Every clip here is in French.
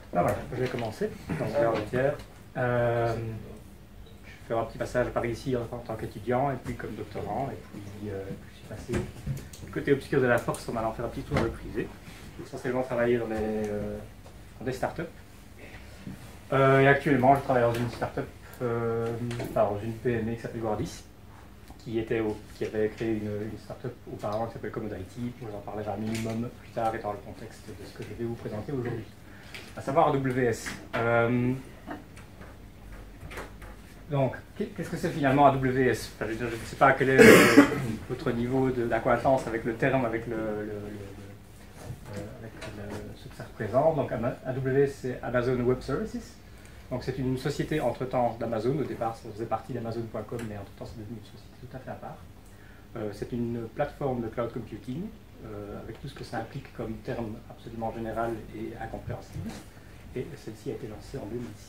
Ah, voilà, je vais commencer. Donc, vers le tiers. Je vais faire un petit passage par ici en tant qu'étudiant et puis comme doctorant. Et puis, je suis passé du côté obscur de la force en allant faire un petit tour dans le privé. J'ai essentiellement travaillé dans des startups. Et actuellement, je travaille dans une startup, dans une PME qui s'appelle Gordis, qui avait créé une startup auparavant qui s'appelle Commode IT. Je vous en parlerai un minimum plus tard et dans le contexte de ce que je vais vous présenter aujourd'hui. À savoir AWS. Donc, qu'est-ce que c'est finalement AWS? Enfin, je ne sais pas quel est votre niveau d'acquaintance avec le terme, avec ce que ça représente. Donc, AWS, c'est Amazon Web Services. Donc, c'est une société entre-temps d'Amazon. Au départ, ça faisait partie d'Amazon.com, mais entre-temps, c'est devenu une société tout à fait à part. C'est une plateforme de cloud computing, avec tout ce que ça implique comme terme absolument général et incompréhensible. Et celle-ci a été lancée en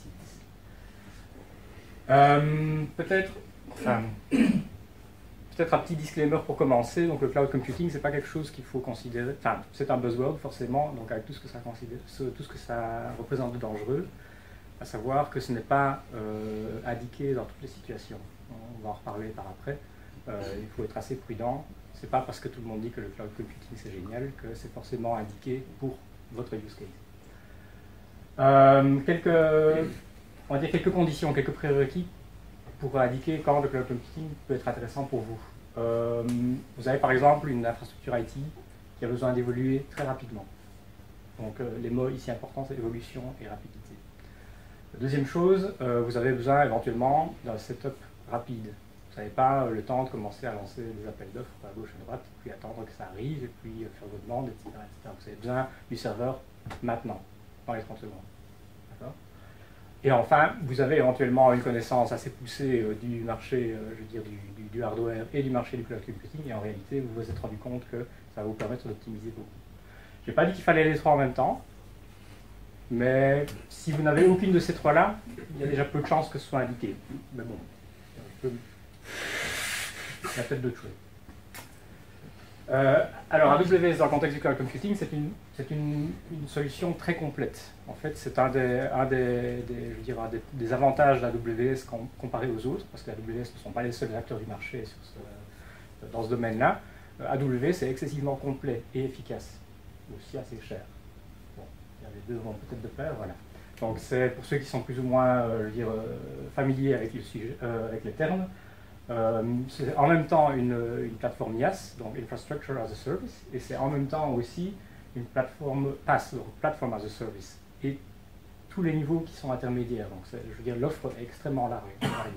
2006. Peut-être un petit disclaimer pour commencer. Donc le cloud computing, c'est pas quelque chose qu'il faut considérer. Enfin, c'est un buzzword forcément, donc avec tout ce que ça représente de dangereux, à savoir que ce n'est pas indiqué dans toutes les situations. On va en reparler par après. Il faut être assez prudent. C'est pas parce que tout le monde dit que le cloud computing c'est génial que c'est forcément indiqué pour votre use case. On va dire quelques conditions, quelques prérequis pour indiquer quand le cloud computing peut être intéressant pour vous. Vous avez par exemple une infrastructure IT qui a besoin d'évoluer très rapidement. Donc les mots ici importants, c'est évolution et rapidité. Deuxième chose, vous avez besoin éventuellement d'un setup rapide. Vous n'avez pas le temps de commencer à lancer des appels d'offres à gauche, à droite, puis attendre que ça arrive, et puis faire vos demandes, etc., etc. Vous avez besoin du serveur maintenant, dans les 30 secondes. Et enfin, vous avez éventuellement une connaissance assez poussée du marché, je veux dire, du hardware et du marché du cloud computing, et en réalité, vous vous êtes rendu compte que ça va vous permettre d'optimiser beaucoup. Je n'ai pas dit qu'il fallait les trois en même temps, mais si vous n'avez aucune de ces trois-là, il y a déjà peu de chances que ce soit indiqué. Mais bon, il y a peut-être d'autres choses. Alors, AWS dans le contexte du cloud computing, c'est une solution très complète. En fait, c'est un des avantages d'AWS comparé aux autres, parce que AWS ne sont pas les seuls acteurs du marché dans ce domaine-là. AWS est excessivement complet et efficace, aussi assez cher. Bon, il y a les deux vont peut-être de pair, voilà. Donc, c'est pour ceux qui sont plus ou moins familiers avec les termes. C'est en même temps une plateforme IaaS, donc Infrastructure as a Service, et c'est en même temps aussi une plateforme PaaS, donc Platform as a Service, et tous les niveaux qui sont intermédiaires. Donc, je veux dire, l'offre est extrêmement large,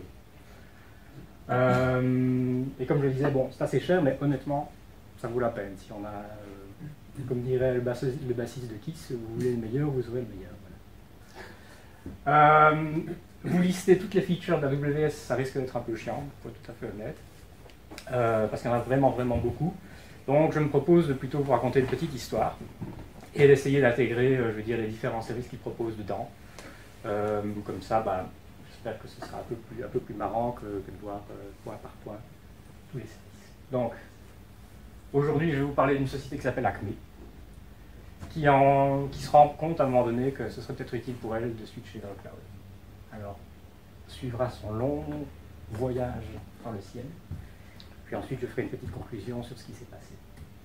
variée. Et comme je le disais, bon, c'est assez cher, mais honnêtement, ça vaut la peine. Si on a, comme dirait le bassiste de Kiss, si vous voulez le meilleur, vous aurez le meilleur. Voilà. Vous listez toutes les features d'AWS, ça risque d'être un peu chiant, pour être tout à fait honnête, parce qu'il y en a vraiment, vraiment beaucoup. Donc je me propose de plutôt vous raconter une petite histoire et d'essayer d'intégrer, je veux dire, les différents services qu'ils proposent dedans. Comme ça, j'espère que ce sera un peu plus marrant que de voir point par point tous les services. Donc, aujourd'hui, je vais vous parler d'une société qui s'appelle Acme, qui se rend compte à un moment donné que ce serait peut-être utile pour elle de switcher vers le cloud. Alors, suivra son long voyage dans le ciel. Puis ensuite, je ferai une petite conclusion sur ce qui s'est passé.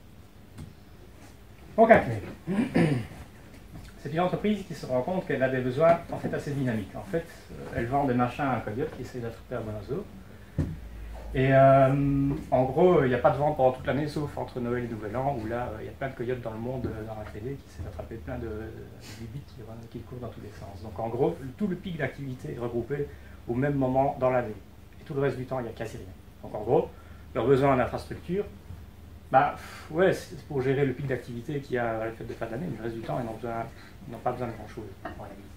Donc, Acme. C'est une entreprise qui se rend compte qu'elle a des besoins en fait assez dynamiques. En fait, elle vend des machins à Coyote qui essayent d'attraper un oiseau. Et en gros, il n'y a pas de vente pendant toute l'année, sauf entre Noël et Nouvel An, où là, il y a plein de coyotes dans le monde, dans la télé, qui essaient d'attraper plein de bibis qui courent dans tous les sens. Donc en gros, tout le pic d'activité est regroupé au même moment dans l'année. Et tout le reste du temps, il n'y a quasi rien. Donc en gros, leurs besoins en infrastructure, c'est pour gérer le pic d'activité qu'il y a à la fête de fin d'année, mais le reste du temps, ils n'ont pas besoin de grand-chose en réalité.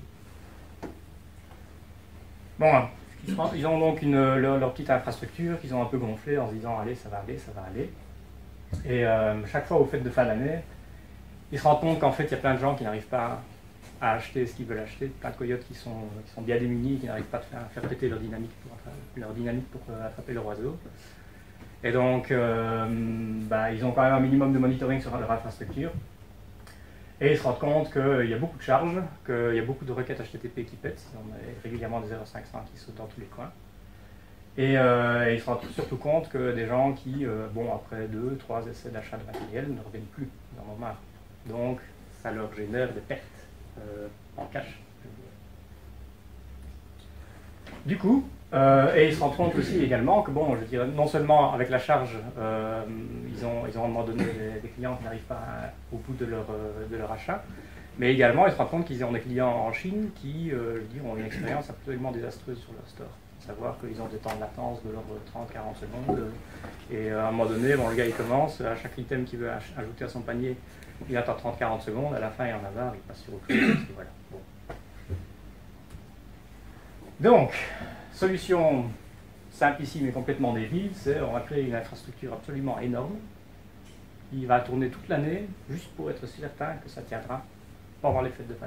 Bon, ils ont donc leur petite infrastructure qu'ils ont un peu gonflée en se disant allez, ça va aller, ça va aller. Et chaque fois aux fêtes de fin d'année, ils se rendent compte qu'en fait il y a plein de gens qui n'arrivent pas à acheter ce qu'ils veulent acheter, plein de coyotes qui sont bien démunis, qui n'arrivent pas à faire péter leur dynamique pour attraper leur oiseau. Et donc ils ont quand même un minimum de monitoring sur leur infrastructure. Et ils se rendent compte qu'il y a beaucoup de charges, qu'il y a beaucoup de requêtes HTTP qui pètent, on a régulièrement des 0.500 qui sautent dans tous les coins. Et ils se rendent surtout compte que des gens qui, après 2-3 essais d'achat de matériel, ne reviennent plus, ils en ont marre. Donc, ça leur génère des pertes en cash. Du coup, et ils se rendent compte aussi également que, je dirais, non seulement avec la charge, ils ont à un moment donné des clients qui n'arrivent pas au bout de leur achat, mais également ils se rendent compte qu'ils ont des clients en Chine qui, ont une expérience absolument désastreuse sur leur store. Savoir qu'ils ont des temps de latence de l'ordre de 30-40 secondes, et à un moment donné, le gars il commence, à chaque item qu'il veut ajouter à son panier, il attend 30-40 secondes, à la fin il en a marre, il passe sur autre chose, et voilà. Bon. Donc, solution simplissime et complètement débile, c'est on va créer une infrastructure absolument énorme qui va tourner toute l'année juste pour être certain que ça tiendra pendant les fêtes de fin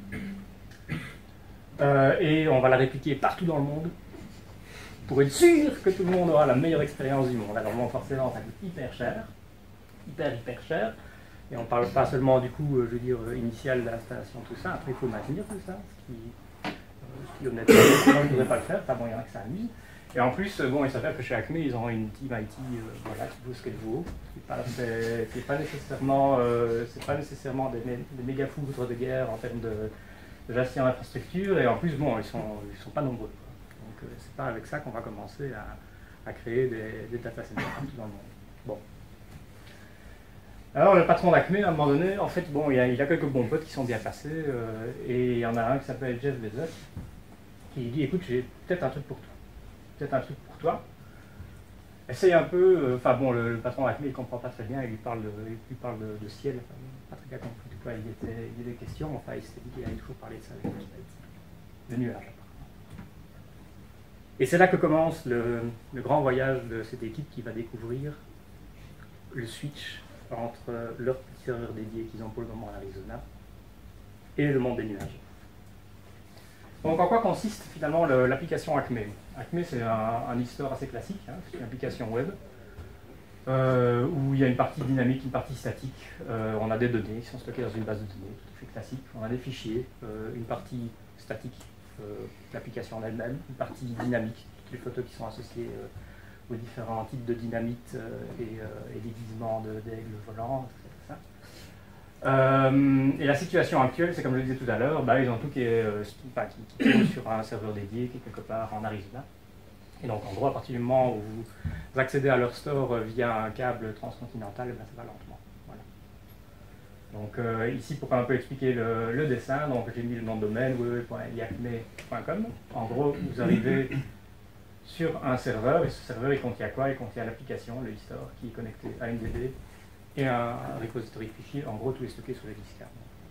d'année. Et on va la répliquer partout dans le monde pour être sûr que tout le monde aura la meilleure expérience du monde. Alors bon, forcément, ça coûte hyper cher, hyper cher. Et on ne parle pas seulement du coût, initial de l'installation, tout ça. Après, il faut maintenir tout ça, ce qui honnêtement, je ne voudrais pas le faire. Enfin bon, il y en a qui s'amusent. Et en plus, il s'avère que chez Acme, ils ont une team IT qui vaut ce qu'elle vaut. C'est pas nécessairement des méga foudres de guerre en termes de gestion d'infrastructure. Et en plus, ils sont pas nombreux. Donc, c'est pas avec ça qu'on va commencer à créer des data centers partout dans le monde. Bon. Alors, le patron d'Acme, à un moment donné, en fait, il a quelques bons potes qui sont bien placés. Et il y en a un qui s'appelle Jeff Bezos, qui dit, écoute, j'ai peut-être un truc pour toi. Essaye un peu, le patron d'Acme, il ne comprend pas très bien, il lui parle de ciel, pas très bien compris de quoi il y a des questions, il s'est dit qu'il allait toujours parler de ça avec le nuage. Et c'est là que commence le grand voyage de cette équipe qui va découvrir le switch entre leur petit serveur dédié qu'ils ont pour le moment en Arizona et le monde des nuages. Donc en quoi consiste finalement l'application Acme? Acme, c'est un e-store assez classique, c'est une application web où il y a une partie dynamique, une partie statique. On a des données qui sont stockées dans une base de données tout à fait classique. On a des fichiers, une partie statique, l'application en elle-même, une partie dynamique, toutes les photos qui sont associées aux différents types de dynamite et déguisements d'aigles volants, etc. Et la situation actuelle, c'est comme je le disais tout à l'heure, ils ont tout qui tourne sur un serveur dédié qui est quelque part en Arizona. Et donc en gros, à partir du moment où vous accédez à leur store via un câble transcontinental, ça va lentement. Voilà. Donc ici, pour un peu expliquer le dessin, j'ai mis le nom de domaine www.iacme.com. En gros, vous arrivez sur un serveur, et ce serveur il contient quoi? Il contient l'application, le e-store, qui est connecté à une DB et un repository fichier. En gros, tout est stocké sur le disque.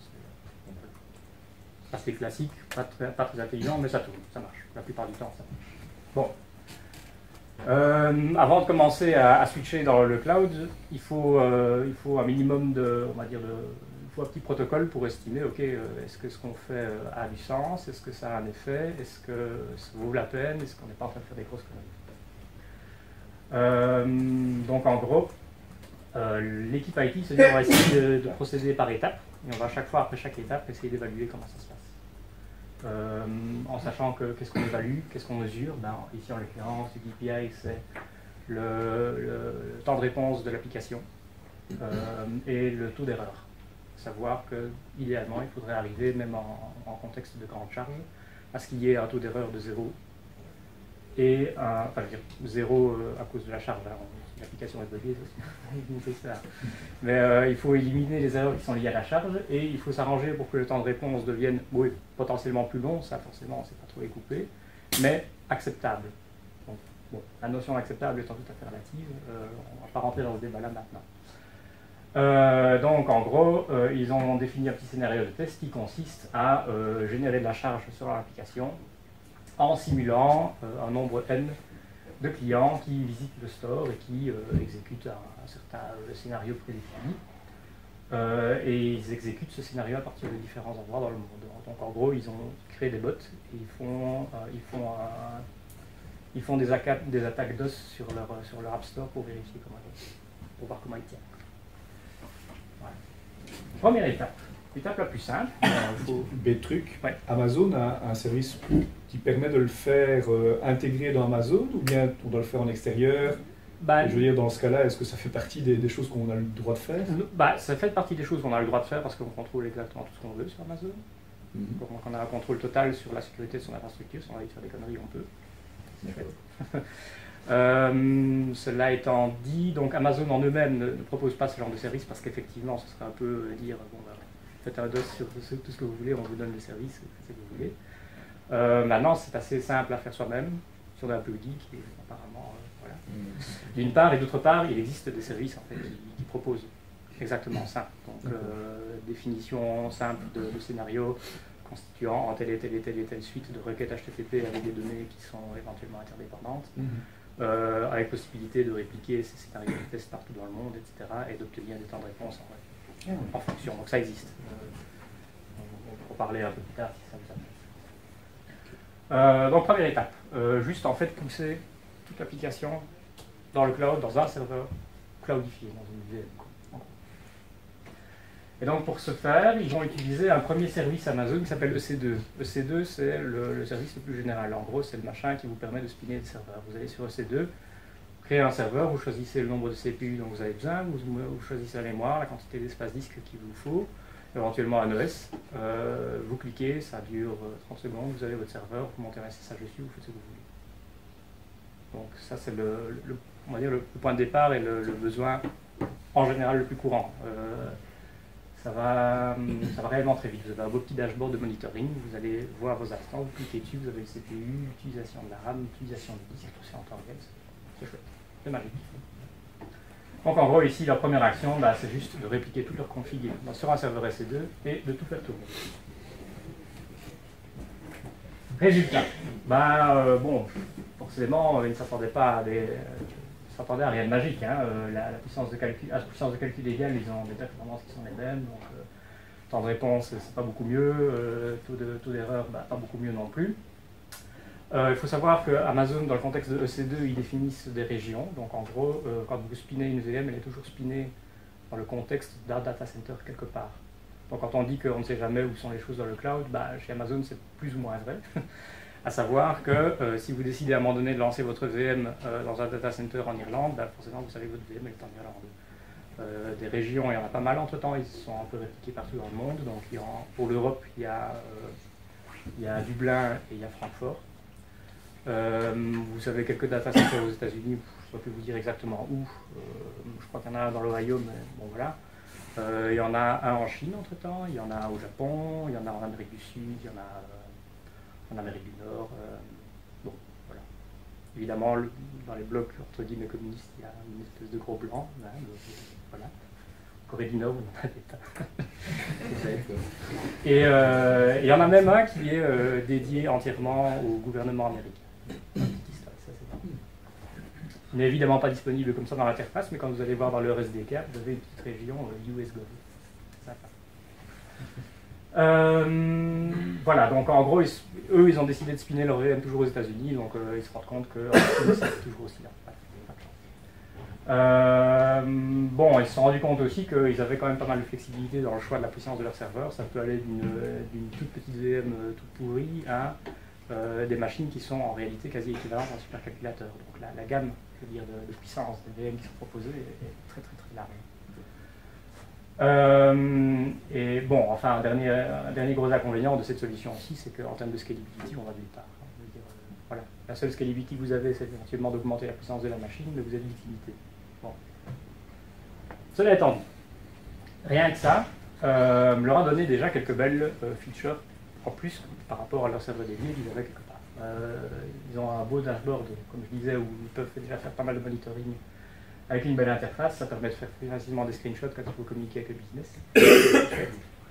C'est assez classique, pas très intelligent, mais ça tourne, ça marche. La plupart du temps, ça marche. Bon. Avant de commencer à switcher dans le cloud, il faut un minimum il faut un petit protocole pour estimer, est-ce que ce qu'on fait a du sens, est-ce que ça a un effet, est-ce que ça vaut la peine, est-ce qu'on n'est pas en train de faire des grosses conneries. Donc en gros, l'équipe IT se dit on va essayer de procéder par étapes, et on va après chaque étape, essayer d'évaluer comment ça se passe. En sachant que qu'est-ce qu'on évalue, qu'est-ce qu'on mesure, ici en l'occurrence, le DPI, c'est le temps de réponse de l'application et le taux d'erreur. Savoir qu'idéalement, il faudrait arriver, même en contexte de grande charge, à ce qu'il y ait un taux d'erreur de 0, et zéro à cause de la charge. L'application est buggée, mais il faut éliminer les erreurs qui sont liées à la charge, et il faut s'arranger pour que le temps de réponse devienne potentiellement plus long, ça forcément, c'est pas trop découpé, mais acceptable. Donc, la notion d'acceptable étant tout à fait relative, on ne va pas rentrer dans ce débat-là maintenant. Donc en gros, ils ont défini un petit scénario de test qui consiste à générer de la charge sur l'application en simulant un nombre n de clients qui visitent le store et qui exécutent un certain scénario prédéfini. Et ils exécutent ce scénario à partir de différents endroits dans le monde. Donc en gros, ils ont créé des bots et ils font des attaques DOS sur leur App Store pour vérifier pour voir comment ils tiennent. Voilà. Première étape, L'étape la plus simple, Bête truc, ouais. Amazon a un service qui permet de le faire intégrer dans Amazon, ou bien on doit le faire en extérieur? Bah, je veux dire, dans ce cas-là, est-ce que ça fait partie des choses qu'on a le droit de faire? Bah, ça fait partie des choses qu'on a le droit de faire parce qu'on contrôle exactement tout ce qu'on veut sur Amazon. Donc on a un contrôle total sur la sécurité de son infrastructure. Si on a envie de faire des conneries, on peut. Cela étant dit, donc Amazon en eux-mêmes ne propose pas ce genre de service parce qu'effectivement, ce serait un peu dire bon, bah, faites un DOS sur tout ce que vous voulez, on vous donne le service, faites ce que vous voulez. Maintenant, c'est assez simple à faire soi-même, si on est un peu geek, et apparemment, voilà. D'une part, et d'autre part, il existe des services en fait, qui proposent exactement ça. Donc, définition simple de scénario constituant en telle et telle suite de requêtes HTTP avec des données qui sont éventuellement interdépendantes, avec possibilité de répliquer ces scénarios de test partout dans le monde, etc., et d'obtenir des temps de réponse en fonction. Donc ça existe. On pourra parler un peu plus tard si ça vous intéresse. Donc première étape, juste en fait pousser toute l'application dans le cloud, dans un serveur cloudifié, dans une VM. Et donc pour ce faire, ils vont utiliser un premier service Amazon qui s'appelle EC2. EC2, c'est le service le plus général. En gros, c'est le machin qui vous permet de spinner des serveurs. Vous allez sur EC2, créez un serveur, vous choisissez le nombre de CPU dont vous avez besoin, vous choisissez la mémoire, la quantité d'espace disque qu'il vous faut, éventuellement un OS. Vous cliquez, ça dure 30 secondes, vous avez votre serveur, vous montez un SSH dessus, vous faites ce que vous voulez. Donc ça, c'est on va dire le point de départ et le besoin en général le plus courant. Ça va réellement très vite. Vous avez un beau petit dashboard de monitoring, vous allez voir vos instances, vous cliquez dessus, vous avez le CPU, l'utilisation de la RAM, l'utilisation du disque, tout ça en temps réel. C'est chouette, c'est magique. Donc en gros, ici, la première action, bah, c'est juste de répliquer toute leur config sur un serveur EC2 et de tout faire tourner. Résultat. Bah, bon, forcément, ils ne s'attendaient pas à s'attendaient à rien de magique. Hein. La puissance de calcul égale, ils ont des performances qui sont les mêmes. Donc, temps de réponse, c'est pas beaucoup mieux. Taux d'erreur, bah, pas beaucoup mieux non plus. Il faut savoir que Amazon, dans le contexte de EC2, ils définissent des régions. Donc, en gros, quand vous spinnez une VM, elle est toujours spinnée dans le contexte d'un data center quelque part. Donc, quand on dit qu'on ne sait jamais où sont les choses dans le cloud, bah, chez Amazon, c'est plus ou moins vrai. À savoir que si vous décidez à un moment donné de lancer votre VM dans un data center en Irlande, bah forcément vous savez que votre VM est en Irlande. Des régions, il y en a pas mal entre temps, ils sont un peu répliqués partout dans le monde. Donc pour l'Europe, il y a Dublin et il y a Francfort. Vous avez quelques data centers aux États-Unis, je ne saurais plus vous dire exactement où. Je crois qu'il y en a un dans l'Ohio, mais bon voilà. Il y en a un en Chine entre temps, il y en a au Japon, il y en a en Amérique du Sud, il y en a en Amérique du Nord. Bon, voilà. Évidemment, dans les blocs entre guillemets communistes, il y a une espèce de gros blanc. Hein, donc, voilà. Corée du Nord, on en a des tas. Et il y en a même un qui est dédié entièrement au gouvernement américain. Il n'est évidemment pas disponible comme ça dans l'interface, mais quand vous allez voir dans leur SDK, vous avez une petite région US Gov. Voilà, donc en gros, eux, ils ont décidé de spinner leur VM toujours aux États-Unis, donc ils se rendent compte que c'est toujours aussi là. Bon, ils se sont rendus compte aussi qu'ils avaient quand même pas mal de flexibilité dans le choix de la puissance de leur serveur. Ça peut aller d'une toute petite VM toute pourrie à des machines qui sont en réalité quasi équivalentes à un supercalculateur. Donc la gamme, je veux dire, de puissance des VM qui sont proposées est très très très large. Et bon, enfin, un dernier gros inconvénient de cette solution aussi, c'est qu'en termes de scalability, on va nulle part. Voilà. La seule scalability que vous avez, c'est éventuellement d'augmenter la puissance de la machine, mais vous avez l'utilité. Bon. Cela étant dit, rien que ça leur a donné déjà quelques belles features en plus par rapport à leur serveur dédié qu'ils avaient quelque part. Ils ont un beau dashboard, comme je disais, où ils peuvent déjà faire pas mal de monitoring. Avec une belle interface, ça permet de faire plus facilement des screenshots quand il faut communiquer avec le business.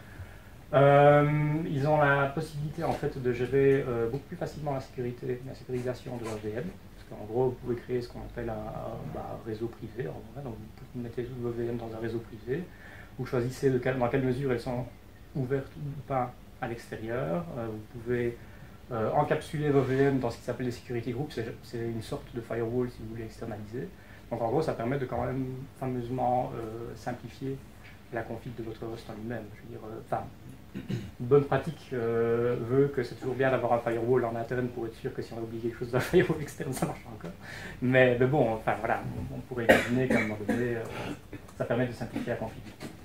Ils ont la possibilité en fait de gérer beaucoup plus facilement la sécurisation de leur VM. Parce qu'en gros, vous pouvez créer ce qu'on appelle un réseau privé. Donc vous mettez toutes vos VM dans un réseau privé. Vous choisissez dans quelle mesure elles sont ouvertes ou pas à l'extérieur. Vous pouvez encapsuler vos VM dans ce qui s'appelle les security groups. C'est une sorte de firewall si vous voulez externaliser. Donc en gros, ça permet de quand même fameusement simplifier la config de votre host en lui-même. Je veux dire, enfin, une bonne pratique veut que c'est toujours bien d'avoir un firewall en interne pour être sûr que si on a oublié quelque chose d'un firewall externe, ça marche encore. Mais bon, enfin voilà, on pourrait imaginer qu'à un moment donné, ça permet de simplifier la config.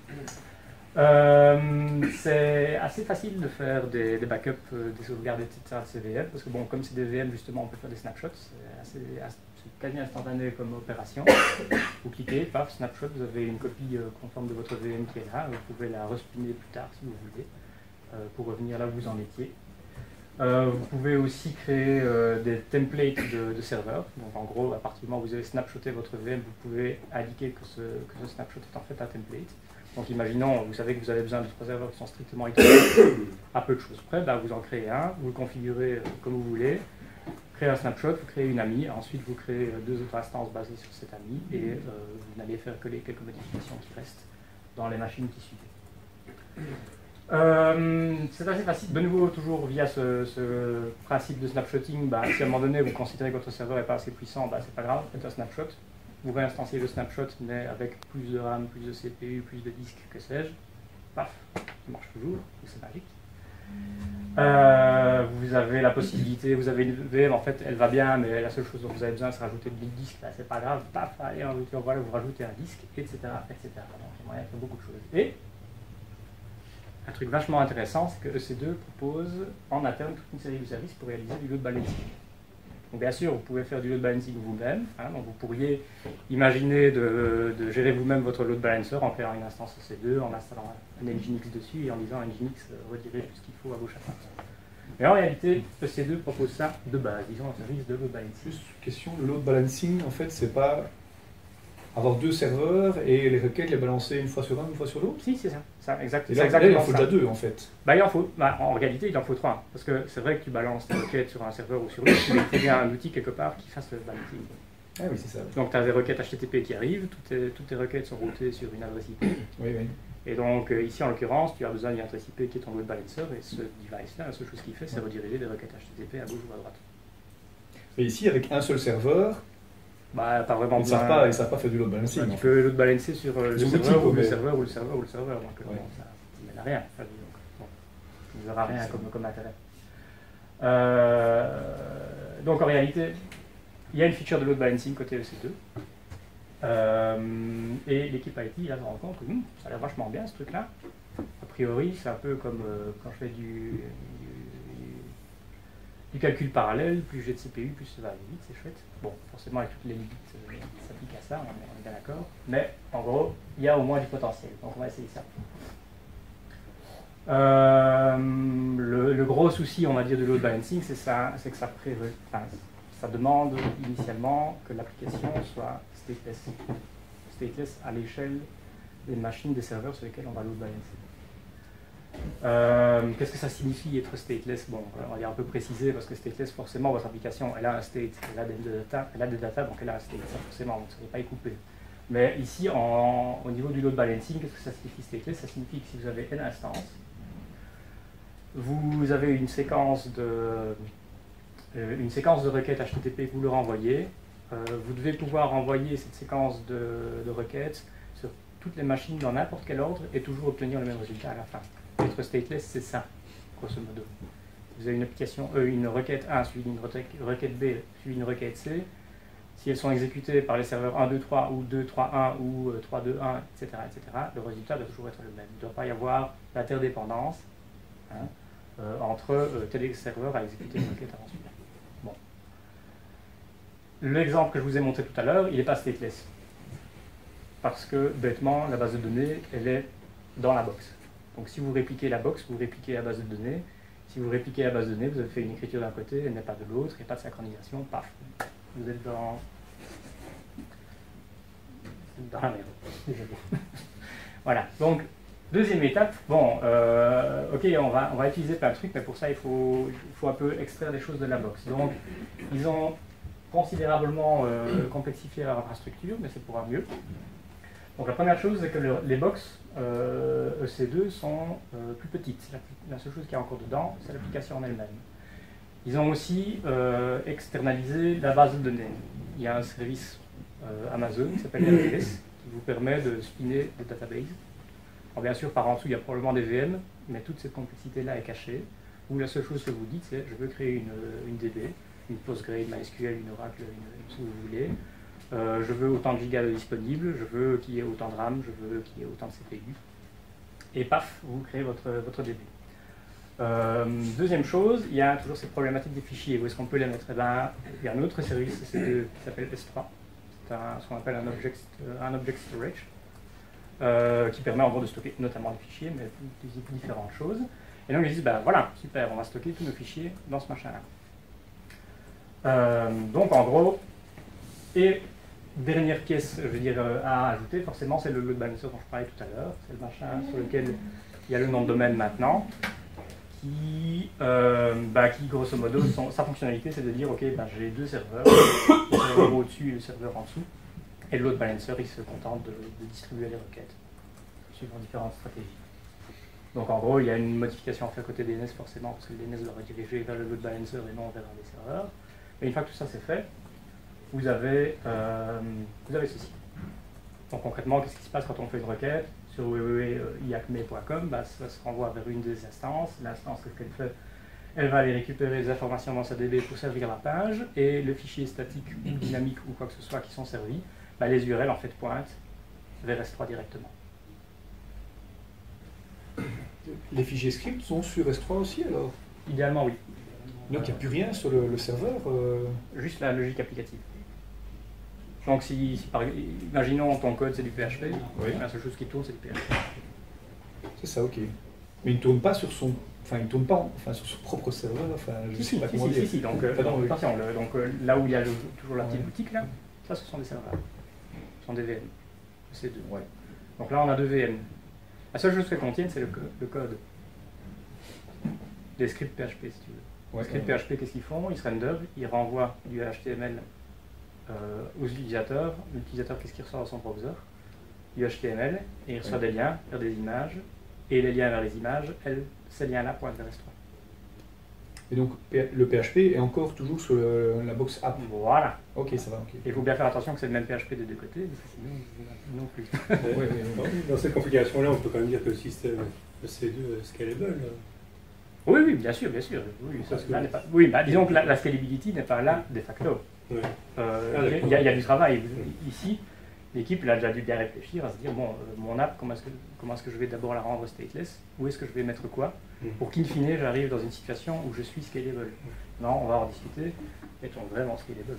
C'est assez facile de faire des backups, des sauvegardes, etc. de ces VM, parce que bon, comme c'est des VM, justement, on peut faire des snapshots, c'est quasi instantané comme opération. Vous cliquez, paf, snapshot, vous avez une copie conforme de votre VM qui est là, vous pouvez la respinner plus tard si vous voulez, pour revenir là où vous en étiez. Vous pouvez aussi créer des templates de serveurs. Donc en gros, à partir du moment où vous avez snapshoté votre VM, vous pouvez indiquer que ce snapshot est en fait un template. Donc imaginons, vous savez que vous avez besoin de 3 serveurs qui sont strictement identiques, à peu de choses près, bah, vous en créez un, vous le configurez comme vous voulez, créez un snapshot, vous créez une AMI, ensuite vous créez 2 autres instances basées sur cette AMI et vous n'allez faire que les quelques modifications qui restent dans les machines qui suivent. C'est assez facile, de nouveau toujours via ce principe de snapshotting, bah, si à un moment donné vous considérez que votre serveur n'est pas assez puissant, bah, c'est pas grave, faites un snapshot. Vous réinstanciez le snapshot, mais avec plus de RAM, plus de CPU, plus de disques, que sais-je. Paf, ça marche toujours, c'est magique. Vous avez la possibilité, vous avez une VM, en fait, elle va bien, mais la seule chose dont vous avez besoin, c'est rajouter de disques, là, c'est pas grave, paf, allez, voilà, vous rajoutez un disque, etc., etc. Donc, il y a moyen de faire beaucoup de choses. Et un truc vachement intéressant, c'est que EC2 propose en interne toute une série de services pour réaliser du load balancing. Donc bien sûr, vous pouvez faire du load balancing vous-même. Hein, donc vous pourriez imaginer de gérer vous-même votre load balancer en créant une instance EC2, en installant un Nginx dessus et en disant Nginx redirige tout ce qu'il faut à gauche à droite. Mais en réalité, EC2 propose ça de base, disons un service de load balancing. Juste question, le load balancing, en fait, c'est pas avoir 2 serveurs et les requêtes les balancer une fois sur un, une fois sur l'autre? Si, c'est ça, exact. Et là, il en faut déjà 2 en fait. Bah, en réalité, il en faut 3. Parce que c'est vrai que tu balances tes requêtes sur un serveur ou sur l'autre, mais il faut bien un outil quelque part qui fasse le balancing. Ah oui, c'est ça. Donc tu as des requêtes HTTP qui arrivent, toutes tes requêtes sont routées sur une adresse IP. Oui, oui. Et donc ici en l'occurrence, tu as besoin d'une adresse IP qui est ton load balancer, et ce device-là, la seule chose qu'il fait, c'est rediriger des requêtes HTTP à gauche ou à droite. Mais ici, avec un seul serveur, bah, pas vraiment ils ne savent pas faire du load balancing. Tu peux load balancer sur le serveur, ou le serveur, ou le serveur, ou le serveur. Donc ouais. bon, ça ne mène à rien. Enfin, donc, bon, il n'y aura rien comme intérêt. Donc en réalité, il y a une feature de load balancing côté EC2. Et l'équipe IT là, se rend compte que ça a l'air vachement bien ce truc-là. A priori, c'est un peu comme quand je fais du calcul parallèle, plus j'ai de CPU, plus ça va aller vite, c'est chouette. Bon, forcément, avec toutes les limites qui s'appliquent à ça, on est bien d'accord. Mais en gros, il y a au moins du potentiel. Donc on va essayer ça. Le gros souci, on va dire, de load balancing, c'est que ça demande initialement que l'application soit stateless. Stateless à l'échelle des machines, des serveurs sur lesquels on va load balancer. Qu'est-ce que ça signifie être stateless? Bon, on va dire un peu préciser, parce que stateless, forcément, votre application, elle a un state, elle a des data, donc elle a un state, ça forcément, donc ça ne va pas y couper. Mais ici, au niveau du load balancing, qu'est-ce que ça signifie stateless? Ça signifie que si vous avez une instance, vous avez une séquence de requêtes HTTP que vous leur envoyez. Vous devez pouvoir envoyer cette séquence de requêtes sur toutes les machines dans n'importe quel ordre et toujours obtenir le même résultat à la fin. Être stateless, c'est ça, grosso modo. Vous avez une application, une requête A suivie d'une requête B suivie d'une requête C. Si elles sont exécutées par les serveurs 1, 2, 3 ou 2, 3, 1 ou 3, 2, 1, etc., le résultat doit toujours être le même. Il ne doit pas y avoir d'interdépendance entre tel serveur à exécuter une requête avant celui-là. Bon. L'exemple que je vous ai montré tout à l'heure, il n'est pas stateless. Parce que, bêtement, la base de données, elle est dans la box. Donc si vous répliquez la box, vous répliquez la base de données. Si vous répliquez la base de données, vous avez fait une écriture d'un côté, elle n'est pas de l'autre, il n'y a pas de synchronisation, paf. Vous êtes dans la merde. Désolé. Voilà, donc deuxième étape, bon, ok, on va utiliser plein de trucs, mais pour ça il faut un peu extraire des choses de la box. Donc ils ont considérablement complexifié leur infrastructure, mais c'est pour un mieux. Donc la première chose, c'est que les box EC2 sont plus petites. La seule chose qu'il y a encore dedans, c'est l'application en elle-même. Ils ont aussi externalisé la base de données. Il y a un service Amazon qui s'appelle RDS qui vous permet de spinner des databases. Alors bien sûr, par en dessous, il y a probablement des VM, mais toute cette complexité-là est cachée. Où la seule chose que vous dites, c'est je veux créer une DB, une PostgreSQL, une MySQL, une Oracle, ce que vous voulez. Je veux autant de gigas de disponibles, je veux qu'il y ait autant de RAM, je veux qu'il y ait autant de CPU. Et paf, vous créez votre DB. Deuxième chose, il y a toujours cette problématique des fichiers. Où est-ce qu'on peut les mettre? Eh ben, il y a un autre service qui s'appelle S3. C'est ce qu'on appelle un object storage, qui permet en gros de stocker notamment des fichiers, mais différentes choses. Et donc ils disent, ben voilà, super, on va stocker tous nos fichiers dans ce machin-là. Donc en gros, et dernière pièce, je veux dire, à ajouter, forcément, c'est le load balancer dont je parlais tout à l'heure. C'est le machin sur lequel il y a le nom de domaine maintenant, qui grosso modo, sa fonctionnalité, c'est de dire, ok, ben, j'ai deux serveurs, le serveur au-dessus et le serveur en dessous, et le load balancer, il se contente de distribuer les requêtes, suivant différentes stratégies. Donc en gros, il y a une modification à faire côté DNS forcément, parce que le DNS doit rediriger vers le load balancer et non vers des serveurs. Mais une fois que tout ça c'est fait, vous avez ceci. Donc concrètement, qu'est-ce qui se passe quand on fait une requête sur www.iacme.com? Bah, ça se renvoie vers une des instances. L'instance, qu'est-ce qu'elle fait? Elle va aller récupérer les informations dans sa DB pour servir la page, et le fichier statique ou dynamique ou quoi que ce soit qui sont servis, bah, les URL en fait pointent vers S3 directement. Les fichiers scripts sont sur S3 aussi alors? Idéalement, oui. Donc il n'y a plus rien sur le serveur Juste la logique applicative. Donc imaginons ton code c'est du PHP, oui. La seule chose qui tourne c'est du PHP. C'est ça, ok. Mais il ne tourne pas sur son... Enfin, il ne tourne pas sur son propre serveur, enfin, je ne sais pas comment dire. Si. Donc, attention, là où il y a toujours la petite boutique, là, ça ce sont des serveurs. Ce sont des VM. C'est deux. Ouais. Donc là on a deux VM. La seule chose qu'elles contiennent, c'est le code. Des scripts PHP, si tu veux. Les scripts PHP, qu'est-ce qu'ils font? Ils se renderent, ils renvoient du HTML aux utilisateurs. L'utilisateur, qu'est-ce qu'il reçoit dans son browser? Du HTML, et il reçoit des liens vers des images. Et les liens vers les images, ces liens-là pointent vers S3. Et donc, le PHP est encore toujours sur la box app? Voilà. Ok, ça va. Okay. Il faut bien faire attention que c'est le même PHP des deux côtés, parce que sinon, non plus. Dans cette configuration-là, on peut quand même dire que le système C2 est scalable. Oui, bien sûr. Oui, disons que la scalability n'est pas là de facto. Ouais. Il y a du travail. Ici, l'équipe a déjà dû bien réfléchir à se dire, bon, mon app, comment est-ce que je vais d'abord la rendre stateless? Où est-ce que je vais mettre quoi? Pour qu'in fine, j'arrive dans une situation où je suis scalable. Non, on va en discuter. Est-on vraiment scalable?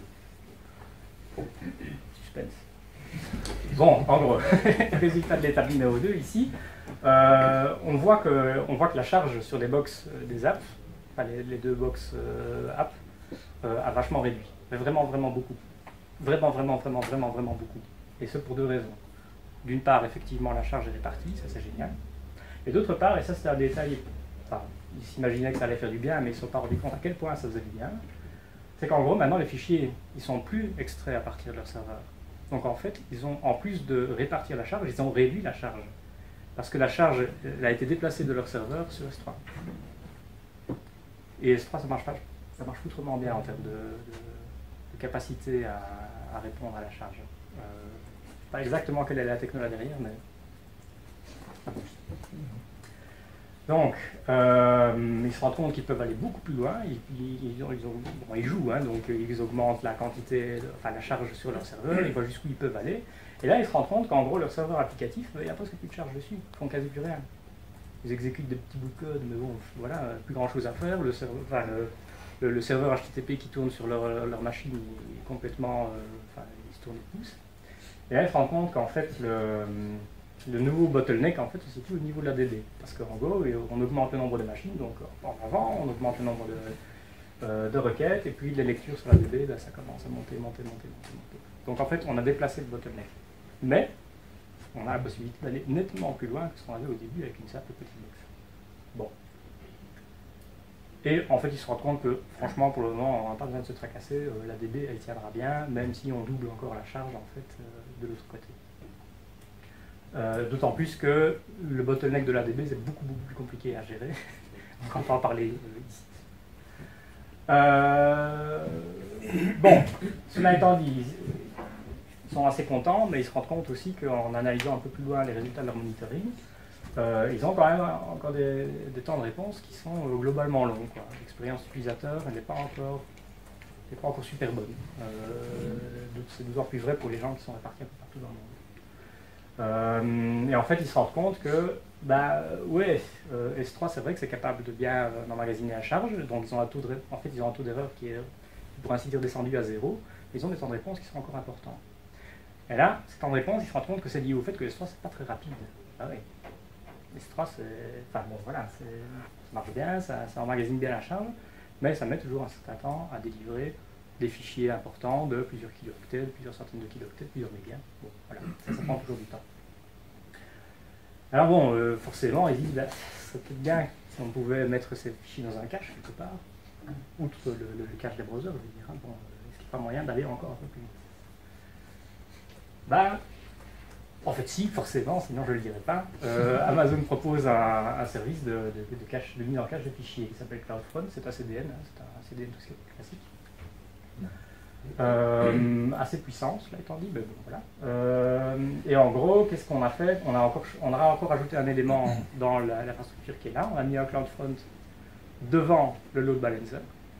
Suspense. Bon, en gros, résultat de l'étape numéro 2 ici. On voit que la charge sur les box des apps, enfin les deux box apps, a vachement réduit. Mais vraiment beaucoup. Vraiment beaucoup. Et ce pour deux raisons. D'une part, effectivement, la charge est répartie, ça c'est génial. Et d'autre part, et ça c'est un détail, enfin, ils s'imaginaient que ça allait faire du bien, mais ils ne se sont pas rendus compte à quel point ça faisait du bien, c'est qu'en gros, maintenant les fichiers, ils sont plus extraits à partir de leur serveur. Donc en fait, ils ont, en plus de répartir la charge, ils ont réduit la charge. Parce que la charge, elle a été déplacée de leur serveur sur S3. Et S3, ça marche foutrement bien en termes de capacité à répondre à la charge. Je ne sais pas exactement quelle est la techno là derrière, mais... Donc, ils se rendent compte qu'ils peuvent aller beaucoup plus loin. Ils jouent, hein, donc ils augmentent la quantité, la charge sur leur serveur, ils voient jusqu'où ils peuvent aller. Et là, ils se rendent compte qu'en gros, leur serveur applicatif, il n'y a presque plus de charge dessus. Ils font quasi plus rien. Ils exécutent des petits bouts de code, mais bon, voilà, plus grand chose à faire. Le serveur HTTP qui tourne sur leur machine est complètement, il se tourne les pouces. Et là, ils se rendent compte qu'en fait, le nouveau bottleneck, en fait, se situe au niveau de la DB. Parce qu'en gros, on augmente le nombre de machines, donc en avant, on augmente le nombre de requêtes, et puis les lectures sur la DB, ça commence à monter. Donc en fait, on a déplacé le bottleneck. Mais, on a la possibilité d'aller nettement plus loin que ce qu'on avait au début avec une simple petite box. Bon. Et en fait, ils se rendent compte que, franchement, pour le moment, on n'a pas besoin de se tracasser, la DB, elle tiendra bien, même si on double encore la charge, en fait, de l'autre côté. D'autant plus que le bottleneck de la DB, c'est beaucoup plus compliqué à gérer. On va en parler ici. Bon, cela étant dit, ils sont assez contents, mais ils se rendent compte aussi qu'en analysant un peu plus loin les résultats de leur monitoring, ils ont quand même encore des temps de réponse qui sont globalement longs, quoi. L'expérience utilisateur, elle n'est pas encore super bonne. C'est d'autant plus vrai pour les gens qui sont répartis un peu partout dans le monde. Et en fait, ils se rendent compte que, ouais, S3, c'est vrai que c'est capable de bien emmagasiner la charge, donc ils ont un taux d'erreur qui est, pour ainsi dire, descendu à 0, mais ils ont des temps de réponse qui sont encore importants. Et là, ces temps de réponse, ils se rendent compte que c'est lié au fait que S3, c'est pas très rapide. Ah ouais. S3, enfin bon, voilà, ça marche bien, ça emmagasine bien la charge, mais ça met toujours un certain temps à délivrer des fichiers importants de plusieurs kilooctets, plusieurs centaines de kilooctets, plusieurs mégas. Bon, voilà, ça prend toujours du temps. Alors bon, forcément, ils disent, ça serait peut-être bien si on pouvait mettre ces fichiers dans un cache quelque part, outre le cache des browsers, je veux dire. Bon, est-ce qu'il n'y a pas moyen d'aller encore un peu plus vite? En fait, si, forcément, sinon je ne le dirais pas. Amazon propose un service de mise en cache de fichiers qui s'appelle CloudFront. C'est un CDN, c'est un CDN tout classique. Assez puissant, cela étant dit, mais bon, voilà. Et en gros, qu'est-ce qu'on a fait? On a encore ajouté un élément dans l'infrastructure qui est là. On a mis un CloudFront devant le load balancer.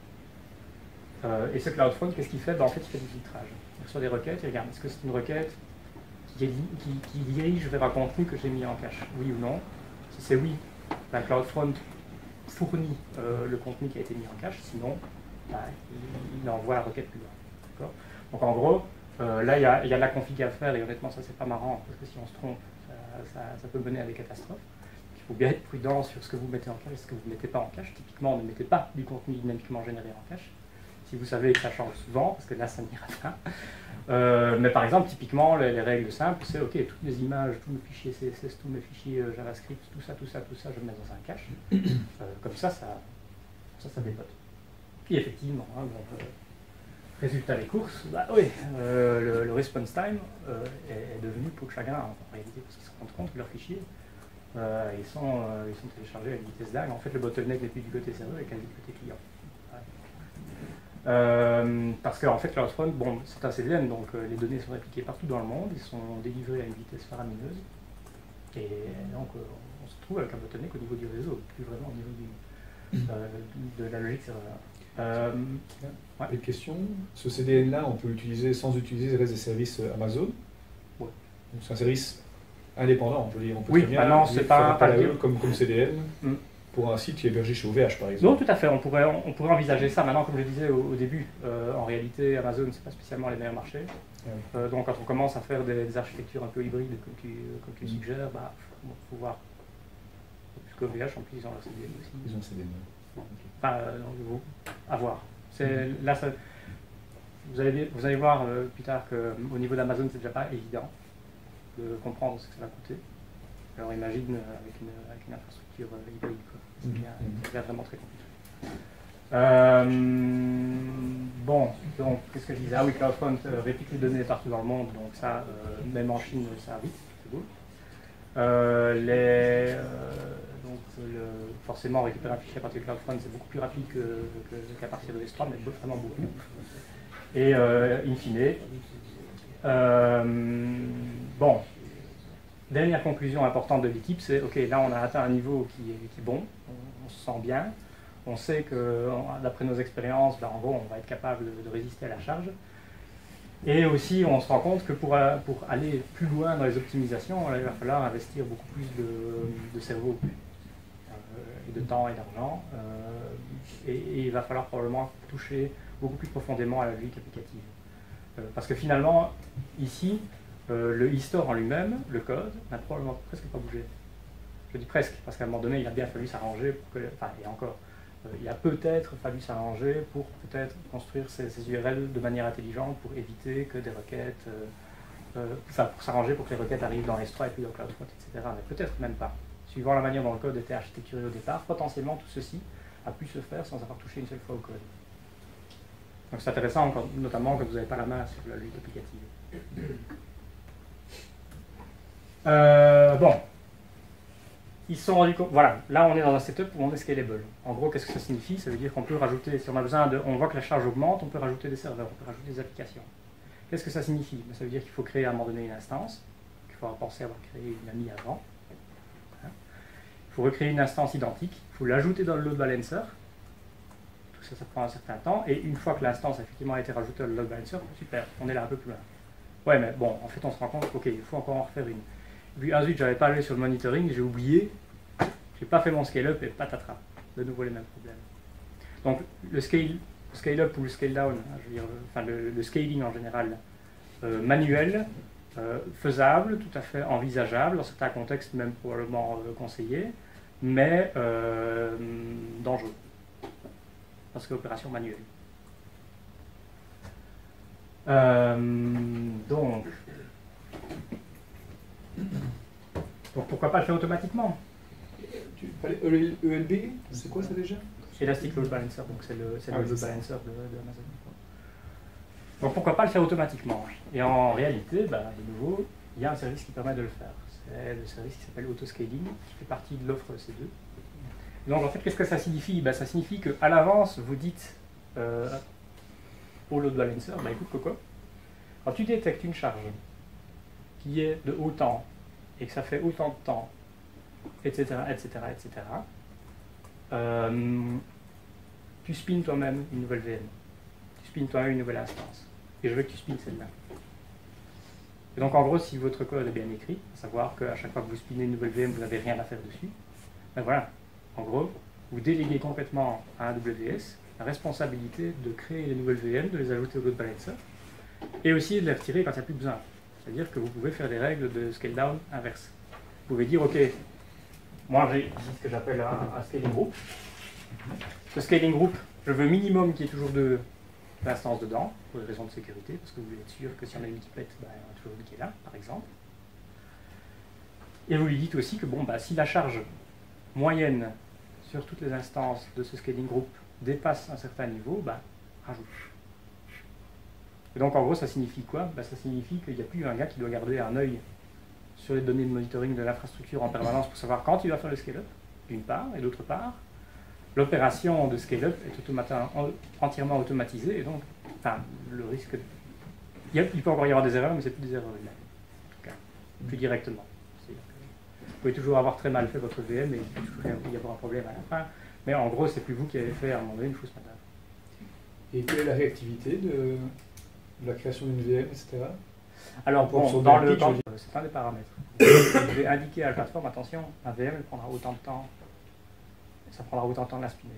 Et ce CloudFront, qu'est-ce qu'il fait? En fait, il fait du filtrage. Il reçoit des requêtes, il regarde, est-ce que c'est une requête qui dirige vers un contenu que j'ai mis en cache, oui ou non? Si c'est oui, la CloudFront fournit le contenu qui a été mis en cache, sinon, il envoie la requête plus loin. Donc en gros, là, il y a de la config à faire, et honnêtement, ça c'est pas marrant, parce que si on se trompe, ça peut mener à des catastrophes. Il faut bien être prudent sur ce que vous mettez en cache et ce que vous ne mettez pas en cache. Typiquement, ne mettez pas du contenu dynamiquement généré en cache. Si vous savez que ça change souvent, parce que là, ça n'ira pas. Mais par exemple, typiquement, les règles simples, c'est OK, toutes mes images, tous mes fichiers CSS, tous mes fichiers JavaScript, tout ça, je le mets dans un cache. Comme ça dépote. Puis effectivement, résultat des courses, oui, le response time est devenu pour chacun, en réalité, parce qu'ils se rendent compte que leurs fichiers, ils sont téléchargés à une vitesse dingue. En fait, le bottleneck n'est plus du côté serveur, et quasi du côté client. Parce qu'en fait, CloudFront, bon, c'est un CDN, donc les données sont répliquées partout dans le monde, ils sont délivrés à une vitesse faramineuse, et donc on se trouve avec un bottleneck au niveau du réseau, plus vraiment au niveau de la logique serveur. Ouais. Une question, ce CDN-là, on peut l'utiliser sans utiliser le reste des services Amazon? Ouais. C'est un service indépendant, on peut dire. On peut oui, très bien maintenant c'est pas comme CDN. Pour un site qui est hébergé chez OVH, par exemple. Non, tout à fait, on pourrait envisager ça. Maintenant, comme je disais au début, en réalité, Amazon, c'est pas spécialement les meilleurs marchés. Donc, quand on commence à faire des architectures un peu hybrides, comme tu suggères, il faut voir. Parce qu'OVH, en plus, ils ont leur CDN aussi. Ils ont CDN. Enfin, à voir. Là, vous allez voir plus tard qu'au niveau d'Amazon, c'est déjà pas évident de comprendre ce que ça va coûter. Alors, imagine avec une infrastructure hybride. C'est vraiment très compliqué. Bon, donc, qu'est-ce que je disais? Ah oui, CloudFront réplique les données partout dans le monde, donc ça, même en Chine, ça va vite, c'est cool. Forcément, récupérer un fichier à partir de CloudFront, c'est beaucoup plus rapide qu'à partir de S3, mais vraiment beaucoup. Et in fine, bon, dernière conclusion importante de l'équipe, c'est OK, là on a atteint un niveau qui est bon, on se sent bien, on sait que d'après nos expériences, en gros, on va être capable de résister à la charge. Et aussi, on se rend compte que pour aller plus loin dans les optimisations, il va falloir investir beaucoup plus de cerveau, et de temps et d'argent, et il va falloir probablement toucher beaucoup plus profondément à la logique applicative. Parce que finalement, ici, le e-store en lui-même, le code, n'a probablement presque pas bougé. Je dis presque, parce qu'à un moment donné, il a bien fallu s'arranger pour que... Enfin, et encore, il a peut-être fallu s'arranger pour peut-être construire ces URL de manière intelligente pour éviter que des requêtes... Enfin, pour s'arranger pour que les requêtes arrivent dans S3 et puis dans CloudFront, etc. Mais peut-être même pas. Suivant la manière dont le code était architecturé au départ, potentiellement tout ceci a pu se faire sans avoir touché une seule fois au code. Donc c'est intéressant, notamment quand vous n'avez pas la main sur la logique applicative. Bon, ils se sont rendus compte, voilà, là on est dans un setup où on est scalable. En gros, qu'est-ce que ça signifie? Ça veut dire qu'on peut rajouter, si on a besoin on voit que la charge augmente, on peut rajouter des serveurs, on peut rajouter des applications. Qu'est-ce que ça signifie? Ça veut dire qu'il faut créer à un moment donné une instance, qu'il faut penser avoir créé une AMI avant. faut recréer une instance identique, il faut l'ajouter dans le load balancer. Tout ça, ça prend un certain temps. Et une fois que l'instance effectivement a été rajoutée dans le load balancer, super, on est là un peu plus loin. Ouais, mais bon, en fait, on se rend compte qu'il faut encore en refaire une. Et puis ensuite, j'avais pas allé sur le monitoring, j'ai oublié, j'ai pas fait mon scale-up et patatras. De nouveau les mêmes problèmes. Donc, le scale-up ou le scale-down, je veux dire, enfin, le scaling en général, manuel, faisable, tout à fait envisageable, dans certains contextes même probablement conseillé, mais dangereux, parce que opération manuelle. Donc, pourquoi pas le faire automatiquement? Tu parlais ELB, c'est quoi ça déjà? Elastic Load Balancer, donc c'est le load balancer de Amazon. Donc pourquoi pas le faire automatiquement? Et en réalité, de nouveau, il y a un service qui permet de le faire. C'est le service qui s'appelle Autoscaling, qui fait partie de l'offre C2. Donc en fait, qu'est-ce que ça signifie? Ça signifie qu'à l'avance, vous dites au load balancer, écoute Coco, quand tu détectes une charge qui est de autant, et que ça fait autant de temps, etc., tu spins toi-même une nouvelle VM. Tu spins toi-même une nouvelle instance. Et je veux que tu spins celle-là. Et donc en gros, si votre code est bien écrit, à savoir qu'à chaque fois que vous spinnez une nouvelle VM, vous n'avez rien à faire dessus, voilà, en gros, vous déléguez complètement à AWS la responsabilité de créer les nouvelles VM, de les ajouter au load balancer, et aussi de les retirer quand il n'y a plus besoin. C'est-à-dire que vous pouvez faire des règles de scale down inverse. Vous pouvez dire, ok, moi j'ai ce que j'appelle un scaling group. Ce scaling group, je veux minimum qu'il y ait toujours deux instances dedans, pour des raisons de sécurité, parce que vous voulez être sûr que si on a une qui pète, on a toujours une qui est là, par exemple. Et vous lui dites aussi que si la charge moyenne sur toutes les instances de ce scaling group dépasse un certain niveau, rajoute. Et donc en gros, ça signifie quoi? Ça signifie qu'il n'y a plus un gars qui doit garder un œil sur les données de monitoring de l'infrastructure en permanence pour savoir quand il va faire le scale-up, d'une part, et d'autre part, l'opération de scale-up est entièrement automatisée, et donc, le risque... Il peut encore y avoir des erreurs, mais ce n'est plus des erreurs humaines, en tout cas, plus directement. Vous pouvez toujours avoir très mal fait votre VM, et il peut toujours y avoir un problème à la fin, mais en gros, c'est plus vous qui avez fait à un moment donné une fausse matin. Et quelle est la réactivité de la création d'une VM, etc. Alors, c'est un des paramètres. Je vais indiquer à la plateforme, attention, un VM, elle prendra autant de temps, ça prendra autant de temps de la spinner.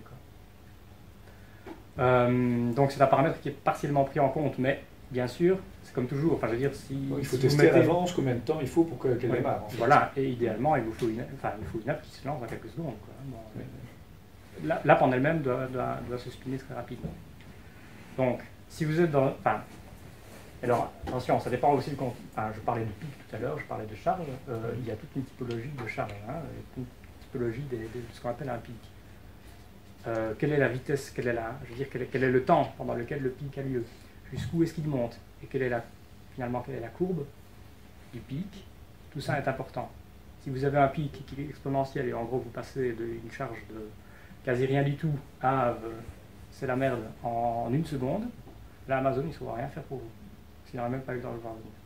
Donc, c'est un paramètre qui est partiellement pris en compte, mais bien sûr, c'est comme toujours, je veux dire, si... il faut si tester à l'avance combien de temps il faut pour qu'elle démarre. En fait. Voilà, et idéalement, il vous faut une app qui se lance dans quelques secondes. L'app en elle-même doit se spinner très rapidement. Donc, si vous êtes dans... alors, attention, ça dépend aussi du compte. Je parlais de pic tout à l'heure, je parlais de charge. Il y a toute une typologie de charge, une typologie de ce qu'on appelle un pic. Quelle est la vitesse, quel est le temps pendant lequel le pic a lieu? Jusqu'où est-ce qu'il monte? Et finalement, quelle est la courbe du pic? Tout ça est important. Si vous avez un pic qui est exponentiel et en gros vous passez d'une charge de quasi rien du tout à c'est la merde en une seconde, là Amazon il ne saura rien faire pour vous. Il n'aurait même pas eu le temps de le voir venir.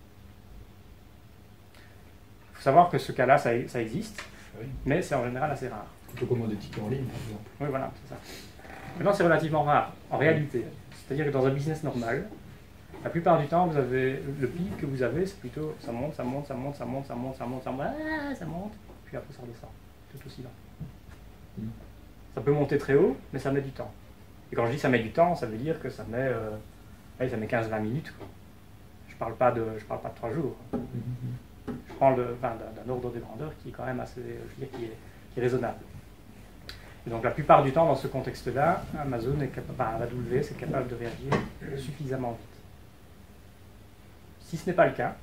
Il faut savoir que ce cas-là, ça existe, oui. Mais c'est en général assez rare. On peut commander des tickets en ligne, par exemple. Oui, voilà, c'est ça. Maintenant, c'est relativement rare, en réalité. C'est-à-dire que dans un business normal, la plupart du temps, vous avez le pic que vous avez, c'est plutôt ça monte, puis après ça redescend. Tout aussi lent. Ça peut monter très haut, mais ça met du temps. Et quand je dis ça met du temps, ça veut dire que ça met 15-20 minutes. Quoi. Je parle pas de 3 jours. Je parle d'un ordre de grandeur qui est quand même assez, qui est raisonnable. Et donc la plupart du temps, dans ce contexte-là, Amazon est capable, AWS est capable de réagir suffisamment vite. Si ce n'est pas le cas,